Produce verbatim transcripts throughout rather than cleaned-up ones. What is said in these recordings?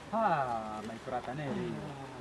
Ah, my brother neri.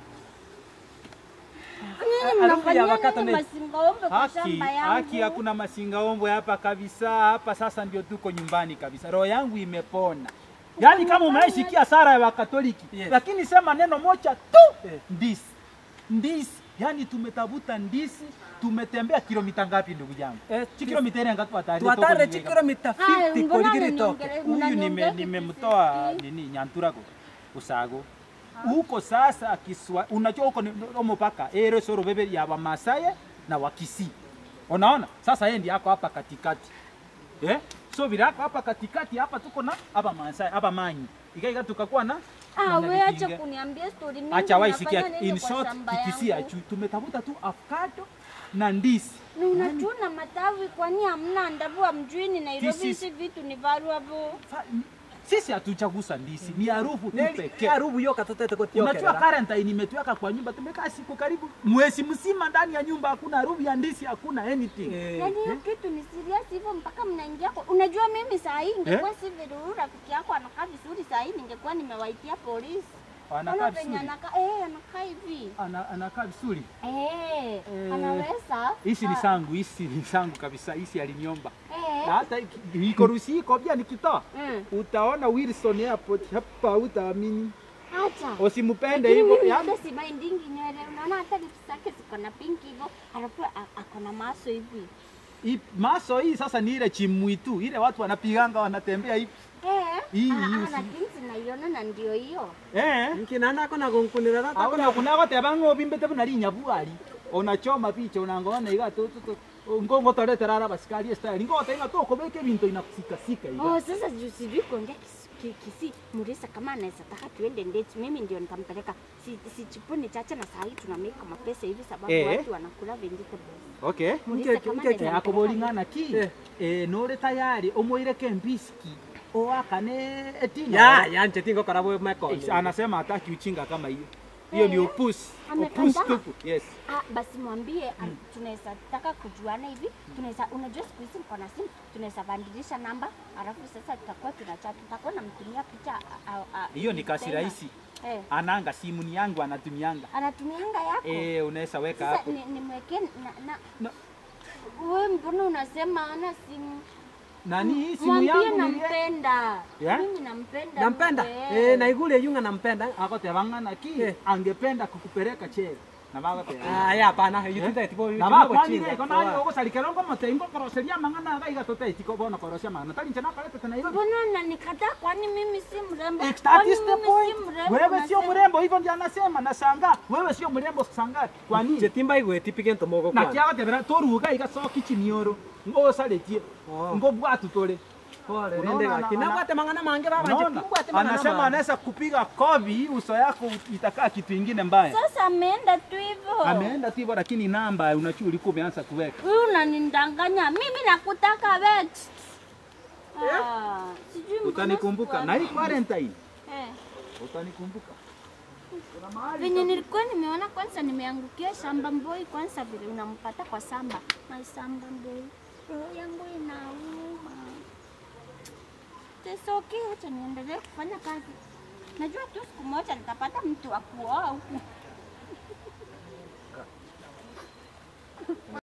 Nini mnafanyia nini masingaombwe kwa shamba yangu? Haki hakuna masingaombwe hapa kabisa. Hapa sasa ndio tuko nyumbani kabisa. Roho yangu imepona. Yaani kama umeishikia sara ya Wakatoliki, yes. Lakini sema neno moja tu, yes. Ndisi. Ndisi. Yaani tumetafuta ndisi, tumetembea kilomita ngapi ndugu yangu? Eh, kilomita ile ngapi watari? Tuatare kilomita hamsini kuligiri toke. Huyu nime nimemtoa nini Nyantura ko Usago. Huko sasa Kiswa, unajua huko mpaka ere soro bebe ya Wamasai na Wakisi. Unaona? Sasa yeye ndiye yako hapa katikati. Eh? So birako hapa katikati hapa tuko na hapa Masai, hapa Manyi. Ikaika tukakuwa na ah, wewe acha kuniambia story mingi. Acha wewe sikia, in short Kikisia tumetafuta tu avocado na ndisi. Na unachuna matawi kwani hamna ndabua mjini Nairobi hizi vitu ni valuable. Sisi hatuchagusa ndisi, ni harufu tu pekee. Harufu hiyo katotete kwa tio. Unajua quarantine imetuweka kwa nyumba, tumekaa siku karibu mwezi mzima ndani ya nyumba, hakuna harufu ya ndisi, hakuna anything. Eh, yaani hiyo kitu ni serious hivyo mpaka mnaingia kwa. Unajua mimi saa hii ingekuwa si vizuri rafiki yako anakaa vizuri saa hii ningekuwa nimewaitia polisi. Anakaa vizuri. Anakaa eh anakaa hivi. Ana anakaa vizuri. Eh, eh, anaweza. Hizi ni sangu, hizi ni sangu kabisa, hizi aliniomba. Eh. Hata iko rusi iko pia nikitoa. Mm. Utaona Wilson Airport hapa utaamini. Acha. Usimpende hivyo. Yaani si mindingi nywele. Unaona hata lips zake ziko na pink hivyo. Alafu ako na maso hivi. Hii maso hii sasa ni ile chimwitu, ile watu wanapiganga wanatembea hivi. Eh. Hii hii. Lakini naiona na ndio hiyo. Eh. Mkinana kona gonkunira rata. Hakuna kuna wote abango bimbete buna linya buari. Unachoma picha unangona iga tu tu. Ngongo tole terara basikali style. Ngo tenga to kobeke binto inakusika sika hivi. Oh, sasa sijui kuongea Kisi Murisa kama anaweza taka tuende date, mimi ndio nitampeleka. Si si chipuni chache na saa hii tuna make mapesa hivi sababu eh, watu wanakula vegetables. Okay. Mke akobolingana ki eh, eh nore tayari omoire kembiski o akane etinya. Ya, ya nje tingo karabo meko. Anasema hataki uchinga kama hiyo. Hiyo ni upusi. Upusi tupu. Yes. Ah, basi mwambie mm. tunaweza taka kujuana hivi, tunaweza unajua siku hizi mko na simu, tunaweza badilisha namba, alafu sasa tutakuwa tunachat, tutakuwa namtumia picha. Hiyo ni kasi rahisi. Eh. Ananga simu ni yangu anatumianga. Anatumianga yako? Eh, unaweza weka hapo. Sasa nimweke na na no. Wewe mbona unasema ana simu? Nani hii simu yangu nampenda. Yeah? Mimi nampenda. Nampenda. Eh, na igule yunga nampenda. Ako tebangana ki eh, angependa kukupeleka cheo. Na baba pe. Ah, ya hapana, yututa tipo na baba kwani iko na hiyo uko salikero ngoma tengo koroseria mangana ga igatote itiko bona korosia mangana. Tali nchana pale tena hiyo. Mbona unanikataa kwani mimi si mrembo? That is the point. Wewe sio mrembo hivyo ndio anasema na sanga. Wewe sio mrembo sanga. Kwani? Chetimba igwe tipike ntomogo kwa. Na kiaga tebera toruga igasoki chinioro. Ngo saletie. Ngo bwatu tole. Pole, nende gaki. Na bwate mangana mange baba nje. Bwate mangana. Anasema anaweza kupiga kovi uso yako itakaa kitu kingine mbaya. Sasa ameenda tu hivyo. Ameenda tu hivyo lakini namba unachua ulikuwa umeanza kuweka. Wewe unanidanganya. Mimi nakutaka wewe. Ah, sijui utanikumbuka na hii quarantine. Eh. Utanikumbuka. Venye nilikuwa nimeona kwanza nimeangukia shamba boy kwanza vile unampata kwa samba. My samba boy. Roho yangu inauma. It's okay, acha niendelee kufanya kazi. Najua tu siku moja nitapata mtu wa kuoa huku.